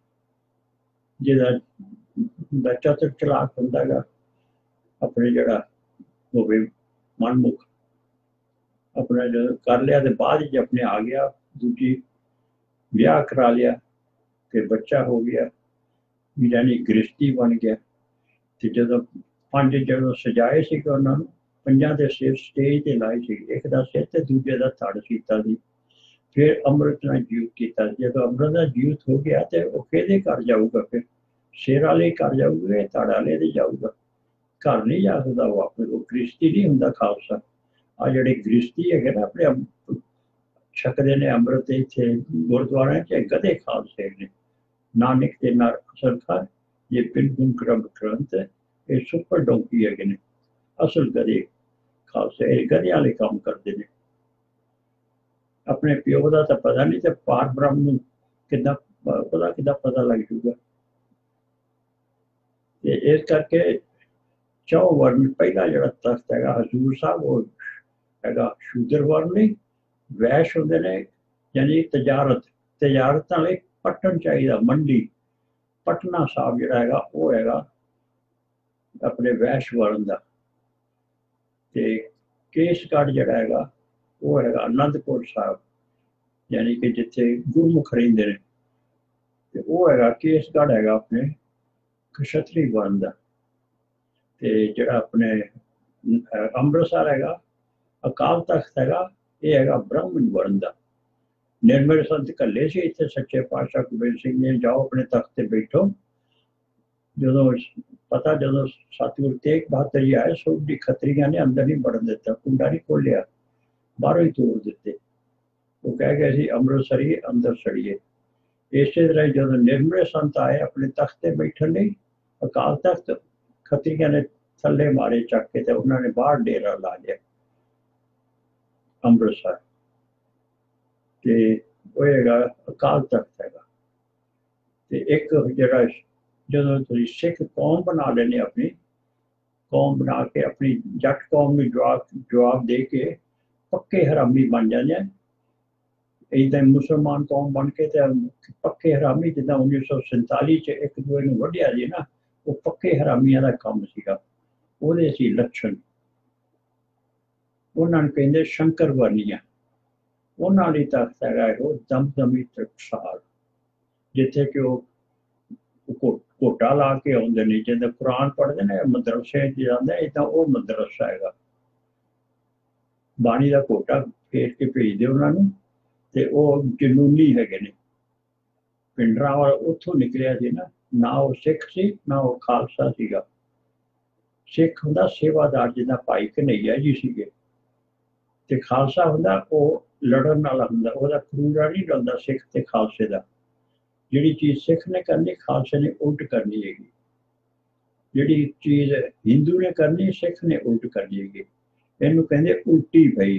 जिहदा चतुर चलाक होंदा गा अपने जड़ा होवे मनमुख, अपना जो कर लिया तो बाद च अपने आ गया, दूजी ब्याह करा लिया ते बच्चा हो गया, यानी गृहस्थी बन गया। ते जदों पंज जदों सजाए सी उन्होंने पंजां दे सिर स्टेज ते लाए सी, एक दा सिर ते दूजे दा धड़ सीता सी। फिर अमृत नाल जीवत किया। जदों अमृत नाल जीवत हो गया तो वह किहदे घर जाऊगा, फिर सिर वाले घर जाऊगा या धड़ वाले दे जाऊगा, घर नहीं जा सकता वो अपने, वो गृहस्थी नहीं हुंदा खालसा। आ जिहड़े गृहस्थी है ना अपने छकदे ने अमृत इत्थे गुरुद्वारे च गधे खालसे ने, नानक ते नार असल खार ये बिल्कुल क्रम ग्रंथ ये सुपर डोंकी है ने, असल गधे खालसे गधे वाले काम करते हैं। अपने प्यो का तो पता नहीं, तो पारब्रह्म कितना पता कितना पता लग जूगा। इस करके चौ वर्ण पहला जो तख्त है हजूर साहब वो है शूद्र वर्ण, वैश होंगे ने यानी तजारत, तजारत वाले पट्टन चाहिए मंडी, पटना साहब जो है वो है अपने वैश वर्ण का। केसगढ़ जड़ा है वो है आनंदपुर साहब, यानी कि जिथे गुरमुख रहिंदे ने, ते वो है केसगढ़ है अपने क्षत्री वर्ण का। ते जड़ा अपने अमृतसर है अकाल तख्त है ये है ब्राह्मण वर्ण का। निर्मल संत घले से इतने सच्चे पातशाह गोबिंद सिंह ने जाओ अपने तख्त से बैठो, जो पता जो सतगुरु तेग बहादुर जी आए सोडी खत्रियां ने अंदर नहीं बढ़न दिता, कुंडा नहीं खोलिया, बाहरों ही तोड़ दिते। वो कह गए सी अमृतसरी अंदर सड़िए। इस तरह जो निर्मल संत आए अपने तख्त से बैठन नहीं, अकाल तख्त खत्रियां ने थले मारे चक के, तो उन्होंने बाहर डेरा ला लिया अमृतसर। वो है अकाल तख्त है। एक जरा जो सिख कौम बना लेने, अपनी कौम बना के अपनी जट कौम में जवाब जवाब दे के पक्के हरामी बन जाते हैं। इदा मुसलमान कौम बन के पक्के हरामी, जिदा उन्नीस सौ संताली च एक दूए नूं वढिया जी ना, वो पक्के हरामियां का काम सीगा। ਉਹਦੇ ਸੀ ਲੱਛਣ, ਉਹਨਾਂ ਨੂੰ ਕਹਿੰਦੇ ਸ਼ੰਕਰ ਵਰਨੀਆਂ। ਉਹਨਾਂ ਲਈ ਤਖਤ ਹੈਗਾ ਉਹ ਦਮਦਮੀ ਟਕਸਾਲ, ਜਿੱਥੇ ਕਿ ਉਹ ਘੋਟਾ ਲਾ ਕੇ ਆਉਂਦੇ ਨੇ, ਜਿੱਦਾਂ ਕੁਰਾਨ ਪੜ੍ਹਦੇ ਨੇ ਮਦਰਸੇ 'ਚ ਜਾਂਦੇ, ਇੱਦਾਂ ਉਹ ਮਦਰਸਾ ਹੈਗਾ। ਬਾਣੀ ਦਾ ਘੋਟਾ ਫੇਰ ਕੇ ਭੇਜਦੇ ਉਹਨਾਂ ਨੂੰ, ਤੇ ਉਹ ਜਨੂਨੀ ਹੈਗੇ ਨੇ। ਪਿੰਡਰਾਂ ਵਾਲਾ ਉੱਥੋਂ ਨਿਕਲਿਆ ਸੀ ਨਾ, ਨਾ ਉਹ ਸਿੱਖ ਸੀ ਨਾ ਉਹ ਖਾਲਸਾ ਸੀਗਾ। सिख होंदा सेवादार, जिदा भाई कन्हैया जी सीगे, ते खालसा होंदा वो लड़न वाला होंदा, ओहदा खरूरा नहीं रलदा सिख ते खालसे दा। जिहड़ी चीज़ सिख ने करनी खालसे ने उल्ट करनी हैगी, जिहड़ी चीज़ हिंदू ने करनी सिख ने उल्ट करनी हैगी। इहनूं कहंदे उल्टी पई।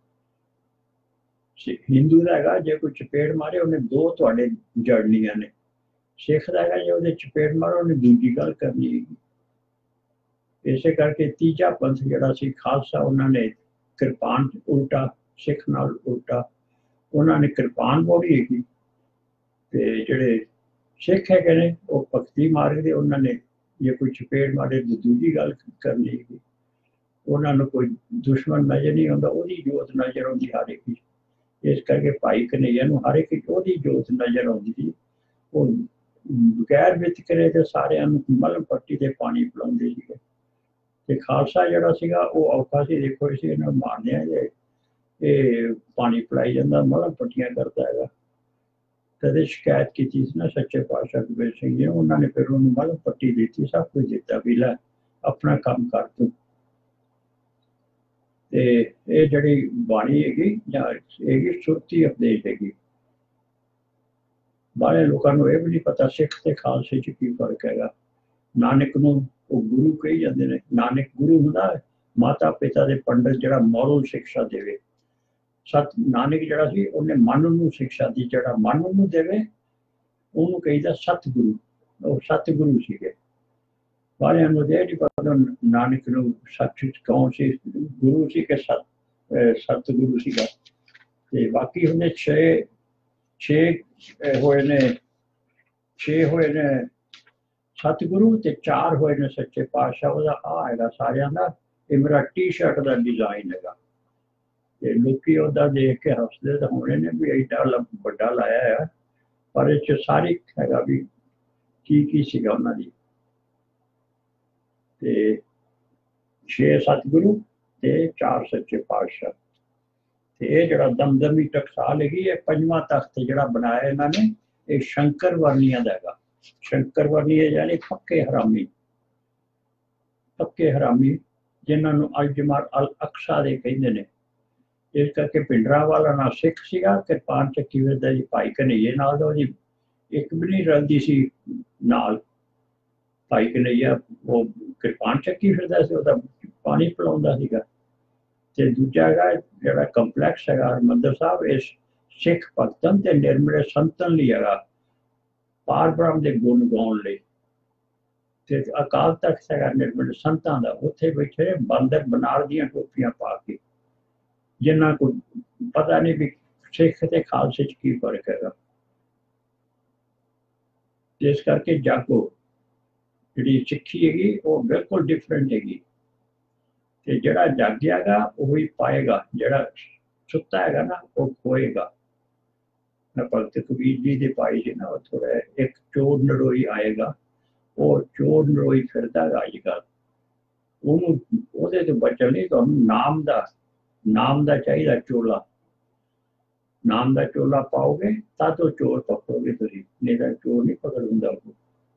हिंदू दा हैगा जे कोई चपेड़ मारे उन्हें दो तुहाडे जड़नियां ने, सिख दा हैगा जे ओहदे चपेड़ मारो उन्हें दूजी गल करनी हैगी। इसे करके तीजा पंथ जड़ा सी खालसा, उन्होंने किरपान उल्टा, सिख नाल उल्टा उन्होंने किरपान मोड़ी हैगी। ते जिहड़े सिख है ने वो भगती मार्ग दे, उन्होंने जे कोई चपेड़ मारे तो दूजी गल करनी हैगी। उन्होंने कोई दुश्मन नजर नहीं आता, ओहदी जोत नजर आती हर एक। इस करके भाई कन्हैया नूं हर एक ओहदी जोत नजर आती थी। वो बगैर वितकरे ते सारिआं नूं मलम पट्टी ते पानी पिलाउंदे सीगे। ते खालसा जड़ा सीगा वो औखा सी, देखो इसे इन्हां मारने जे ये पानी पिलाई जांदा, मलम पट्टियां करदा हैगा। तदे शिकायत की सी ना सच्चे पातशाह गोबिंद सिंह जी, उन्होंने फिर उन्होंने मलम पट्टी दी, सब कुछ दिता भी लै अपना काम कर तू। ते ये जिहड़ी बाणी हैगी जां हैगी सुरती उपदेश हैगी। बाहले लोकां नूं ये भी नहीं पता सिख ते खालसे च की फर्क हैगा। नानक नूं वो गुरु कही जाते हैं, नानक गुरु होंदा माता पिता के पंडित जरा मॉरल शिक्षा देवे। सत नानक जिहड़ा सी उन्हें मन नूं शिक्षा दी, जिहड़ा मन नूं देवे ਉਹਨੂੰ ਕਹੀਦਾ ਸਤਿਗੁਰੂ। ਉਹ ਸਤਿਗੁਰੂ ਸੀਗੇ। ਸਾਰਿਆਂ ਨੂੰ ਇਹ ਨਹੀਂ ਪਤਾ ਨਾਨਕ ਨੂੰ ਸੱਚ ਕੌਣ ਸੀ, ਗੁਰੂ ਸੀ ਕਿ ਸਤ ਸਤਿਗੁਰੂ ਸੀਗਾ। ਤੇ ਬਾਕੀ ਹੁੰਦੇ ਛੇ ਛੇ ਹੋਏ ਨੇ, ਛੇ ਹੋਏ ਨੇ ਸਤਿਗੁਰੂ ਤੇ ਚਾਰ ਹੋਏ ਨੇ ਸੱਚੇ ਪਾਤਸ਼ਾਹ। ਉਹਦਾ ਆਹ ਹੈਗਾ ਸਾਰਿਆਂ ਦਾ, ਇਹ ਮੇਰਾ ਟੀ ਸ਼ਰਟ ਦਾ ਡਿਜ਼ਾਈਨ ਹੈਗਾ। ਤੇ ਲੋਕੀ ਉਹਦਾ ਦੇਖ ਕੇ ਹੱਸਦੇ ਤਾਂ ਹੋਣੇ ਨੇ ਵੀ ਏਡਾ ਵੱਡਾ ਲਾਇਆ ਆ, ਪਰ ਇਹ 'ਚ ਸਾਰੀ ਹੈਗਾ ਵੀ ਕੀ ਕੀ ਸੀਗਾ ਉਹਨਾਂ ਦੀ। ਤੇ ਛੇ ਸਤਿਗੁਰੂ ਤੇ ਚਾਰ ਸੱਚੇ ਪਾਤਸ਼ਾਹ। ਤੇ ਇਹ ਜਿਹੜਾ ਦਮਦਮੀ ਟਕਸਾਲ ਹੈਗੀ, ਇਹ ਪੰਜਵਾਂ ਤਖਤ ਜਿਹੜਾ ਬਣਾਇਆ ਇਹਨਾਂ ਨੇ, ਇਹ ਸ਼ੰਕਰ ਵਰਨੀਆਂ ਦਾ ਹੈਗਾ। ਸ਼ੰਕਰ ਵਰਨੀਏ ਯਾਨੀ ਪੱਕੇ ਹਰਾਮੀ, ਪੱਕੇ ਹਰਾਮੀ ਜਿਨ੍ਹਾਂ ਨੂੰ ਅਲਜਮਾਰ ਅਲ ਅਕਸਾ ਦੇ ਕਹਿੰਦੇ ਨੇ। ਇਸ ਕਰਕੇ ਭਿੰਡਰਾਂ ਵਾਲਾ ਨਾ ਸਿੱਖ ਸੀਗਾ, ਕਿਰਪਾਨ ਚੱਕੀ ਫਿਰਦਾ ਜੀ ਭਾਈ ਕਨਈਏ ਨਾਲ ਦਾ, ਉਹਦੀ ਇੱਕ ਵੀ ਨਹੀਂ ਰਲਦੀ ਸੀ ਨਾਲ। ਭਾਈ ਕਨਈਆ ਉਹ ਕਿਰਪਾਨ ਚੱਕੀ ਫਿਰਦਾ ਸੀ, ਉਹਦਾ ਪਾਣੀ ਪਿਲਾਉਂਦਾ ਸੀਗਾ। ਤੇ ਦੂਜਾ ਹੈਗਾ ਜਿਹੜਾ ਕੰਪਲੈਕਸ ਹੈਗਾ ਹਰਮੰਦਰ ਸਾਹਿਬ, ਇਸ ਸਿੱਖ ਭਗਤਾਂ ਤੇ ਨਿਰਮਲੇ ਸੰਤਨ ਲਈ ਹੈਗਾ, ਪਾਰਬ੍ਰਹਮ ਦੇ ਗੁਣ ਗਾਉਣ ਲਈ। ਤੇ ਅਕਾਲ ਤਖਤ ਹੈਗਾ ਨਿਰਮਲੇ ਸੰਤਾਂ ਦਾ, ਉੱਥੇ ਬੈਠੇ ਬਾਂਦਰ ਬਨਾਰ ਦੀਆਂ ਟੋਪੀਆਂ ਪਾ ਕੇ, ਜਿਨ੍ਹਾਂ को ਪਤਾ ਨਹੀਂ ਵੀ ਸਿੱਖ ਤੇ ਖਾਲਸੇ 'ਚ ਕੀ ਫਰਕ ਹੈਗਾ। ਇਸ ਕਰਕੇ ਜਾਗੋ, ਜਿਹੜੀ ਸਿੱਖੀ ਹੈਗੀ ਉਹ ਬਿਲਕੁਲ ਡਿਫਰੈਂਟ ਹੈਗੀ। ਤੇ ਜਿਹੜਾ ਜਾਗਿਆਗਾ ਉਹੀ ਪਾਏਗਾ, ਜਿਹੜਾ ਸੁੱਤਾ ਹੈਗਾ ਨਾ ਉਹ ਖੋਏਗਾ। ਮੈਂ ਭਗਤ ਕਬੀਰ ਜੀ ਦੇ ਪਾਈ ਸੀ ਨਾ, ਉਹ ਥੋੜਾ ਇੱਕ ਚੋਰ ਨਰੋਈ ਆਏਗਾ, ਉਹ ਚੋਰ ਨਰੋਈ ਫਿਰਦਾ ਗਾ ਅੱਜ ਕੱਲ੍ਹ, ਉਹਨੂੰ ਉਹਦੇ ਤੋਂ ਬਚਣ ਲਈ ਤੁਹਾਨੂੰ ਨਾਮ ਦਾ ਨਾਮ ਦਾ ਚਾਹੀਦਾ ਚੋਲਾ। ਨਾਮ ਦਾ ਚੋਲਾ ਪਾਓਗੇ ਤਾਂ ਤੋਂ ਚੋਰ ਪਕੜੋਗੇ ਤੁਸੀਂ, ਨਹੀਂ ਤਾਂ ਚੋਰ ਨਹੀਂ ਪਕੜ ਹੁੰਦਾ ਉਹ।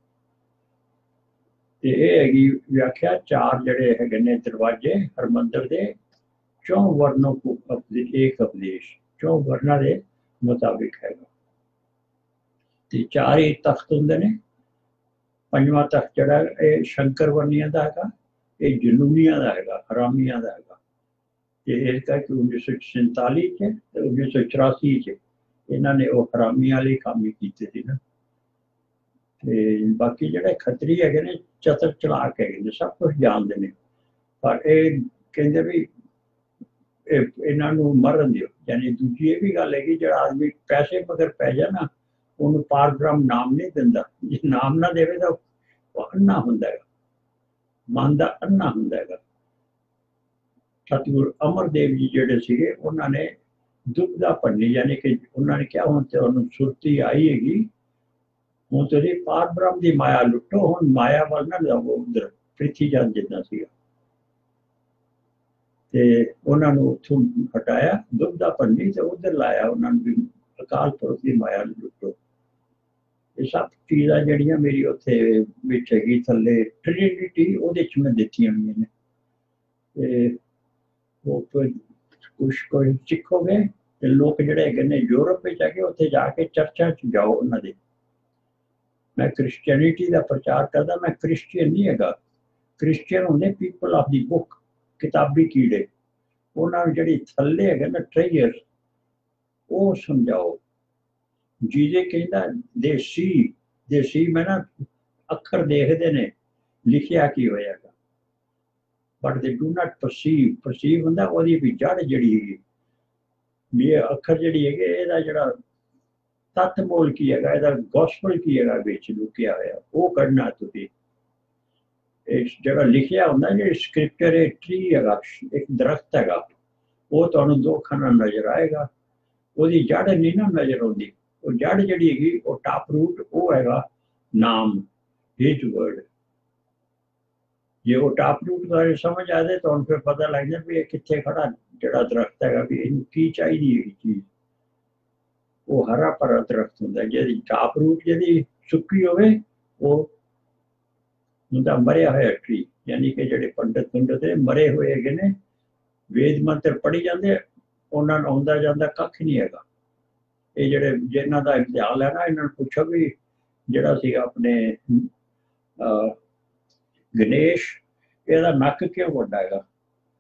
ਤੇ ਇਹ ਹੈਗੀ ਵਿਆਖਿਆ। ਚਾਰ ਜਿਹੜੇ ਹੈਗੇ ਨੇ ਦਰਵਾਜ਼ੇ ਹਰਮੰਦਰ ਦੇ, ਚੌਂ ਵਰਨੋਂ ਕੋ ਇੱਕ ਉਪਦੇਸ਼, ਚੌਂ ਵਰਨਾਂ ਦੇ ਮੁਤਾਬਿਕ ਹੈਗਾ। ਤੇ ਚਾਰ ਹੀ ਤਖਤ ਹੁੰਦੇ ਨੇ। ਪੰਜਵਾਂ ਤਖਤ ਜਿਹੜਾ ਇਹ ਸ਼ੰਕਰ ਵਰਨੀਆਂ ਦਾ ਹੈਗਾ, ਇਹ ਜਨੂਨੀਆਂ ਦਾ ਹੈਗਾ, ਹਰਾਮੀਆਂ ਦਾ ਹੈਗਾ। ਤੇ ਇਸ ਕਰਕੇ ਉੱਨੀ ਸੌ ਸੰਤਾਲੀ 'ਚ ਤੇ ਉੱਨੀ ਸੌ ਚੁਰਾਸੀ 'ਚ ਇਹਨਾਂ ਨੇ ਉਹ ਹਰਾਮੀਆਂ ਵਾਲੇ ਕੰਮ ਹੀ ਕੀਤੇ ਸੀ ਨਾ। ਤੇ ਬਾਕੀ ਜਿਹੜੇ ਖੱਤਰੀ ਹੈਗੇ ਨੇ ਚਤਰ ਚਲਾਕ ਹੈਗੇ ਨੇ, ਸਭ ਕੁਛ ਜਾਣਦੇ ਨੇ, ਪਰ ਇਹ ਕਹਿੰਦੇ ਵੀ ਇਹ ਇਹਨਾਂ ਨੂੰ ਮਰਨ ਦਿਓ। ਯਾਨੀ ਦੂਜੀ ਇਹ ਵੀ ਗੱਲ ਹੈਗੀ, ਜਿਹੜਾ ਆਦਮੀ ਪੈਸੇ ਮਗਰ ਪੈ ਜਾ ਨਾ, ਉਹਨੂੰ ਪਾਰਬ੍ਰਹਮ ਨਾਮ ਨਹੀਂ ਦਿੰਦਾ। ਜੇ ਨਾਮ ਨਾ ਦੇਵੇ ਤਾਂ ਉਹ ਅੰਨਾ ਹੁੰਦਾ ਹੈਗਾ, ਮਨ ਦਾ ਅੰਨਾ ਹੁੰਦਾ ਹੈਗਾ। ਸਤਿਗੁਰੂ ਅਮਰਦੇਵ ਜੀ ਜਿਹੜੇ ਸੀਗੇ, ਉਹਨਾਂ ਨੇ ਦੁੱਖ ਦਾ ਭੰਨੀ, ਯਾਨੀ ਕਿ ਉਹਨਾਂ ਨੇ ਕਿਹਾ ਹੁਣ ਤੇ ਉਹਨੂੰ ਸੁਰਤੀ ਆਈ ਹੈਗੀ, ਹੁਣ ਤੁਸੀਂ ਪਾਰਬ੍ਰਹਮ ਦੀ ਮਾਇਆ ਲੁੱਟੋ, ਹੁਣ ਮਾਇਆ ਵੱਲ ਨਾ ਜਾਓ ਉਧਰ। ਪ੍ਰਿਥੀ ਚੰਦ ਜਿੱਦਾਂ ਸੀਗਾ, ਤੇ ਉਹਨਾਂ ਨੂੰ ਉੱਥੋਂ ਹਟਾਇਆ ਦੁੱਖ ਦਾ ਭੰਨੀ, ਤੇ ਉਧਰ ਲਾਇਆ ਉਹਨਾਂ ਨੂੰ ਵੀ ਅਕਾਲ ਪੁਰਖ ਦੀ ਮਾਇਆ ਲੁੱਟੋ। ਇਹ ਸਭ ਚੀਜ਼ਾਂ ਜਿਹੜੀਆਂ ਮੇਰੀ ਉੱਥੇ ਵਿੱਚ ਹੈਗੀ ਥੱਲੇ ਟ੍ਰਿਨਿਟੀ, ਉਹਦੇ 'ਚ ਮੈਂ ਦਿੱਤੀਆਂ ਹੋਈਆਂ ਨੇ। ਤੇ ਉਹ ਕੁਛ ਕੋਈ ਸਿੱਖੋਗੇ ਤੇ ਲੋਕ ਜਿਹੜੇ ਹੈਗੇ ਨੇ ਯੂਰਪ ਵਿੱਚ ਆ ਕੇ ਉੱਥੇ ਜਾ ਕੇ ਚਰਚਾ 'ਚ ਜਾਓ ਉਹਨਾਂ ਦੇ। ਮੈਂ ਕ੍ਰਿਸਚੈਨਿਟੀ ਦਾ ਪ੍ਰਚਾਰ ਕਰਦਾ, ਮੈਂ ਕ੍ਰਿਸਚੀਅਨ ਨਹੀਂ ਹੈਗਾ। ਕ੍ਰਿਸਚੀਅਨ ਹੁੰਦੇ ਪੀਪਲ ਆਫ ਦੀ ਬੁੱਕ, ਕਿਤਾਬੀ ਕੀੜੇ। ਉਹਨਾਂ ਨੂੰ ਜਿਹੜੀ ਥੱਲੇ ਹੈਗੇ ਨਾ ਟ੍ਰੇਜਰ, ਉਹ ਸਮਝਾਓ। ਜਿਹਦੇ ਕਹਿੰਦਾ ਦੇਸੀ ਦੇਸੀ ਮੈਂ ਨਾ ਅੱਖਰ ਦੇਖਦੇ ਨੇ ਲਿਖਿਆ ਕੀ ਹੋਇਆਗਾ, but they do not perceive. Perceive ਹੁੰਦਾ ਉਹਦੀ ਵੀ ਜੜ ਜਿਹੜੀ ਹੈਗੀ, ਵੀ ਇਹ ਅੱਖਰ ਜਿਹੜੀ ਹੈਗੇ, ਇਹਦਾ ਜਿਹੜਾ ਤੱਤ ਮੋਲ ਕੀ ਹੈਗਾ, ਇਹਦਾ ਗੋਸਪਲ ਕੀ ਹੈਗਾ ਵਿੱਚ ਲੁਕਿਆ ਹੋਇਆ, ਉਹ ਕੱਢਣਾ ਤੁਸੀਂ। ਇਹ ਜਿਹੜਾ ਲਿਖਿਆ ਹੁੰਦਾ, ਜਿਹੜੀ ਸਕ੍ਰਿਪਚਰ, ਇਹ ਟਰੀ ਹੈਗਾ, ਇੱਕ ਦਰਖਤ ਹੈਗਾ, ਉਹ ਤੁਹਾਨੂੰ ਦੋ ਅੱਖਾਂ ਨਾਲ ਨਜ਼ਰ ਆਏਗਾ, ਉਹਦੀ ਜੜ ਨਹੀਂ ਨਾ ਨਜ਼ਰ ਆਉਂਦੀ। ਉਹ ਜੜ ਜਿਹੜੀ ਹੈਗੀ, ਉਹ ਟਾਪ ਰੂਟ, ਉਹ ਹੈਗਾ ਨਾਮ, ਹਿਜ ਵਰਡ। ਜੇ ਉਹ ਟਾਪ ਰੂਟ ਬਾਰੇ ਸਮਝ ਆ ਜਾਏ ਤੁਹਾਨੂੰ ਫਿਰ ਪਤਾ ਲੱਗ ਜਾਂਦਾ ਵੀ ਇਹ ਕਿੱਥੇ ਖੜਾ ਜਿਹੜਾ ਦਰਖਤ ਹੈਗਾ, ਵੀ ਇਹਨੂੰ ਕੀ ਚਾਹੀਦੀ ਹੈਗੀ ਚੀਜ਼। ਉਹ ਹਰਾ ਭਰਾ ਦਰਖਤ ਹੁੰਦਾ। ਜਿਹਦੀ ਟਾਪ ਰੂਟ ਜਿਹਦੀ ਸੁੱਕੀ ਹੋਵੇ, ਉਹ ਹੁੰਦਾ ਮਰਿਆ ਹੋਇਆ ਟਰੀ। ਯਾਨੀ ਕਿ ਜਿਹੜੇ ਪੰਡਤ ਪੰਡਤ ਨੇ ਮਰੇ ਹੋਏ ਹੈਗੇ ਨੇ, ਵੇਦ ਮੰਤਰ ਪੜ੍ਹੀ ਜਾਂਦੇ, ਉਹਨਾਂ ਨੂੰ ਆਉਂਦਾ ਜਾਂਦਾ ਕੱਖ ਨਹੀਂ ਹੈਗਾ। ਇਹ ਜਿਹੜੇ ਜਿਹਨਾਂ ਦਾ ਇਮਤਿਹਾਨ ਹੈ ਨਾ, ਇਹਨਾਂ ਨੂੰ ਪੁੱਛੋ ਵੀ ਜਿਹੜਾ ਸੀਗਾ ਆਪਣੇ ਗਣੇਸ਼, ਇਹਦਾ ਨੱਕ ਕਿਉਂ ਵੱਡਾ ਹੈਗਾ?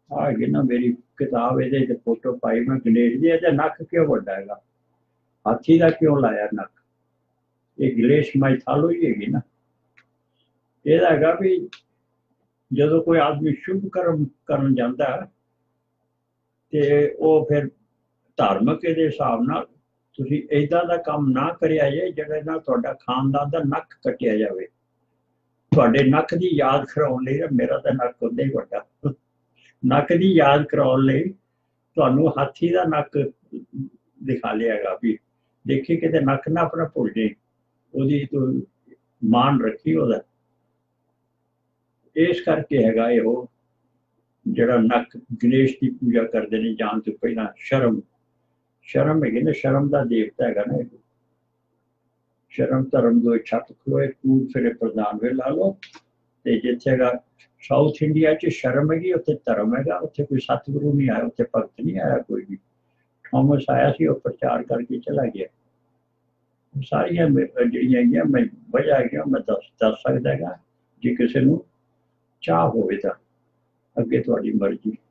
आ गई ना मेरी किताब ये फोटो पाई मैं गणेश जी ये नक क्यों वड्डा है हाथी का क्यों लाया नक ये गणेश माइथालोजी हैगी ना यह हैगा भी जो कोई आदमी शुभ कर्म करन जाता है ते वो फिर धार्मिक के हिसाब नाल तुसी इदां दा काम ना करिया जे जिहदे नाल तुहाडा खानदान दा नक कटिया जावे तुहाडे नक दी याद कराउण लई मेरा तां नक उन्ना ही वड्डा नक दी याद कराउण लई तुहानू हाथी दा नक दिखा लियागा भी देखी किते नक ना अपना भुल जाई ओहदी तू मान रखी ओहदा इस करके हैगा इहो जिहड़ा नक गणेश की पूजा करते हैं जान तो पहला शर्म शर्म है ना शर्म का देवता है ना शर्म धर्म दो छत खलोए कूद फिरे प्रधान वे ला लो तो जिथे साउथ इंडिया च शर्म हैगी उत्थे धर्म हैगा उत्थे कोई सतगुरु नहीं आया उत्थे भगत नहीं आया कोई भी थॉमस आया सी और प्रचार करके चला गया सारिया जड़िया मैं वजह है मैं दस दस सकता है जे किसी को चाह होवे तां अगे तुहाडी मर्जी